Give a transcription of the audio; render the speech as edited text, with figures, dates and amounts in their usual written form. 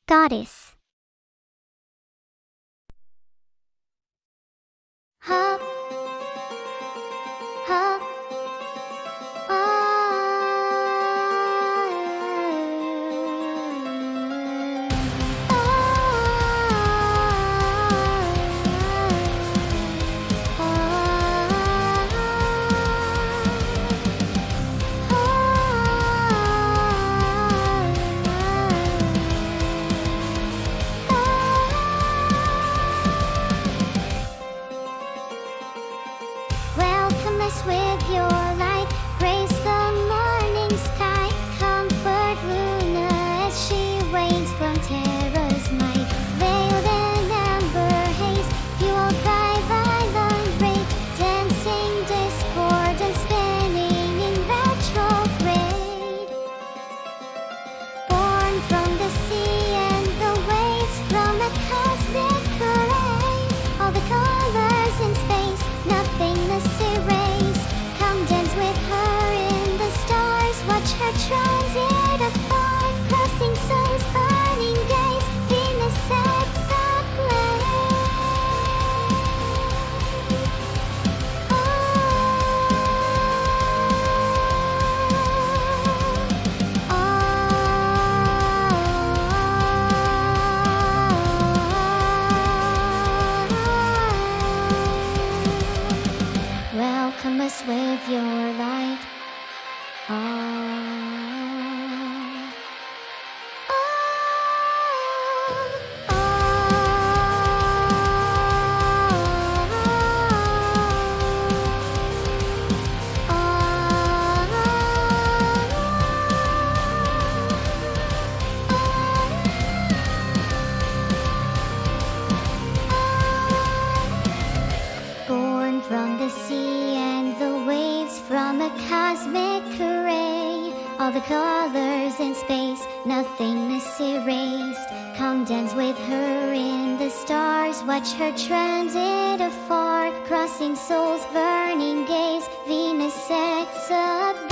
Goddess. Hop, hop, welcome us with your light, grace the morning sky, comfort Luna as she waits from terror's might. Veiled in amber haze, fueled by violent rage, dancing discord and spinning in retrograde. Born from the sea and the waves, from a cosmic array, all the colors in space, nothingness erased. Come dance with her in the stars, watch her transit afar, crossing souls, burning gaze, Venus sets ablaze. Welcome us with your light. Born from the sea and the waves, from a cosmic array, all the colors in space, nothingness erased. Come dance with her in the stars, watch her transit afar, crossing souls, burning gaze, Venus sets ablaze.